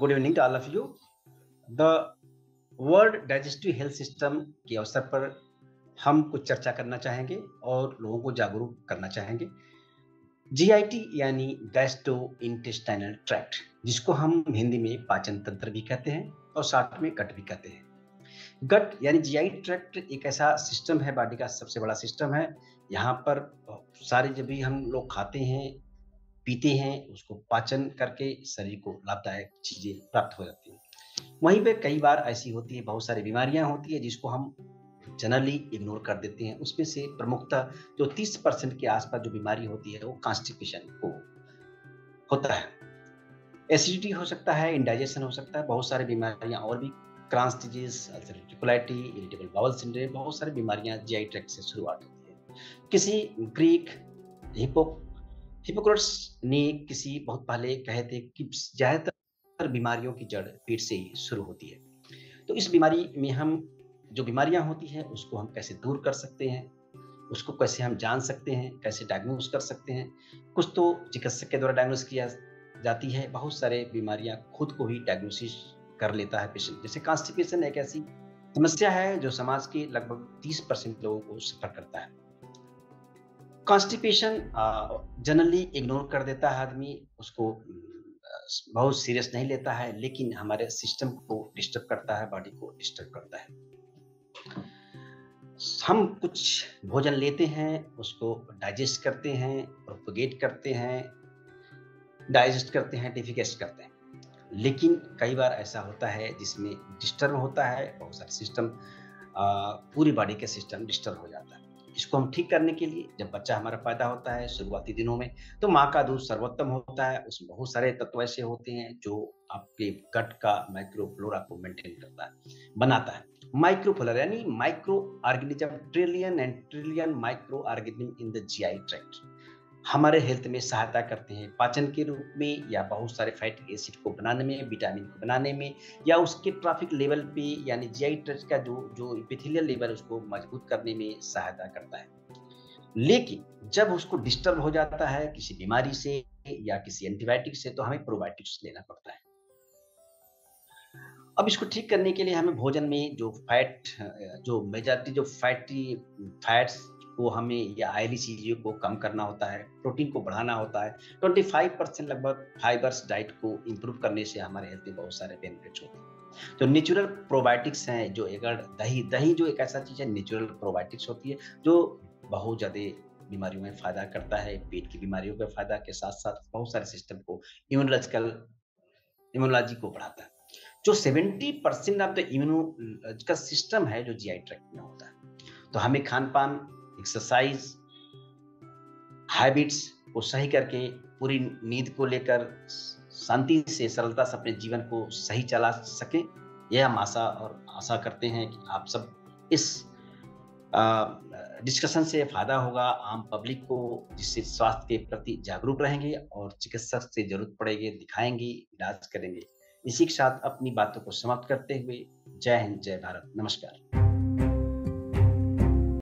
Good evening to all of you. The world digestive health system के अवसर पर हम कुछ चर्चा करना चाहेंगे और लोगों को जागरूक करना चाहेंगे। जीआईटी यानी गैस्ट्रो इंटेस्टाइनल ट्रैक्ट, जिसको हम हिंदी में पाचन तंत्र भी कहते हैं और साथ में गट भी कहते हैं। गट यानी जीआई ट्रैक्ट एक ऐसा सिस्टम है, बॉडी का सबसे बड़ा सिस्टम है। यहाँ पर सारे जब भी हम लोग खाते हैं पीते हैं, उसको पाचन करके शरीर को लाभदायक चीजें प्राप्त हो जाती हैं। वहीं पे कई बार ऐसी होती है, बहुत सारी बीमारियां होती है जिसको हम जनरली इग्नोर कर देते हैं। उसमें से प्रमुखतः जो 30% के आसपास जो बीमारी होती है वो कॉन्स्टिपेशन को होता है। एसिडिटी हो सकता है, इंडाइजेशन हो सकता है, बहुत सारी बीमारियां और भी, Crohn's disease, ulcerative colitis, irritable bowel syndrome, बहुत सारी बीमारियां जीआई ट्रैक्ट से शुरुआत होती है। किसी ग्रीक हिपोक्रेट्स ने किसी बहुत पहले कहे थे कि ज्यादातर बीमारियों की जड़ पेट से ही शुरू होती है। तो इस बीमारी में हम जो बीमारियां होती हैं उसको हम कैसे दूर कर सकते हैं, उसको कैसे हम जान सकते हैं, कैसे डायग्नोस कर सकते हैं। कुछ तो चिकित्सक के द्वारा डायग्नोस किया जाती है, बहुत सारे बीमारियां खुद को ही डायग्नोसिस कर लेता है पेशेंट। जैसे कॉन्स्टिपेशन एक ऐसी समस्या है जो समाज के लगभग 30% लोगों को सफर करता है। कॉन्स्टिपेशन जनरली इग्नोर कर देता है आदमी, उसको बहुत सीरियस नहीं लेता है, लेकिन हमारे सिस्टम को डिस्टर्ब करता है, बॉडी को डिस्टर्ब करता है। हम कुछ भोजन लेते हैं, उसको डाइजेस्ट करते हैं, प्रोपगेट करते हैं, डाइजेस्ट करते हैं, डिफिकेट करते हैं, लेकिन कई बार ऐसा होता है जिसमें डिस्टर्ब होता है, बहुत सारे सिस्टम, पूरी बॉडी के सिस्टम डिस्टर्ब हो जाता है। इसको हम ठीक करने के लिए, जब बच्चा हमारा पैदा होता है शुरुआती दिनों में, तो माँ का दूध सर्वोत्तम होता है। उसमें बहुत सारे तत्व ऐसे होते हैं जो आपके गट का माइक्रोफ्लोरा को मेंटेन करता है, बनाता है। माइक्रोफ्लोरा यानी micro organism, trillion and trillion micro organism in the GI tract हमारे हेल्थ में सहायता करते हैं, पाचन के रूप में, या बहुत सारे फैटी एसिड को बनाने में, विटामिन को बनाने में, या उसके ट्रैफिक लेवल पे यानी जीआई ट्रैक्ट का जो एपिथेलियल लेवल उसको मजबूत करने में सहायता करता है। लेकिन जब उसको डिस्टर्ब हो जाता है किसी बीमारी से या किसी एंटीबायोटिक से, तो हमें प्रोबायोटिक्स लेना पड़ता है। अब इसको ठीक करने के लिए हमें भोजन में जो फैट, जो मेजॉरिटी जो फैट्स को हमें या ऑयली चीजों को कम करना होता है, प्रोटीन को बढ़ाना होता है। 25% लगभग फाइबर्स डाइट को इंप्रूव करने से हमारे हेल्थ में बहुत सारे बेनिफिट्स होते हैं। तो नेचुरल प्रोबायोटिक्स हैं, जो अगर दही जो एक ऐसा चीज है, नेचुरल प्रोबायोटिक्स होती है जो बहुत ज्यादा बीमारियों में फायदा करता है। पेट की बीमारियों के फायदा के साथ साथ बहुत सारे सिस्टम को, इम्यूनोलॉजी को बढ़ाता है। जो 70% ऑफ द इम्यूनो का सिस्टम है जो जीआई ट्रैक्ट में होता है। तो हमें खान पान, एक्सरसाइज, हैबिट्स को सही करके, पूरी नींद को लेकर शांति से, सरलता से अपने जीवन को सही चला सकें, यह हम आशा करते हैं कि आप सब इस डिस्कशन से फायदा होगा आम पब्लिक को, जिससे स्वास्थ्य के प्रति जागरूक रहेंगे और चिकित्सक से जरूरत पड़ेगी दिखाएंगे, इलाज करेंगे। इसी के साथ अपनी बातों को समाप्त करते हुए, जय हिंद, जय भारत, नमस्कार।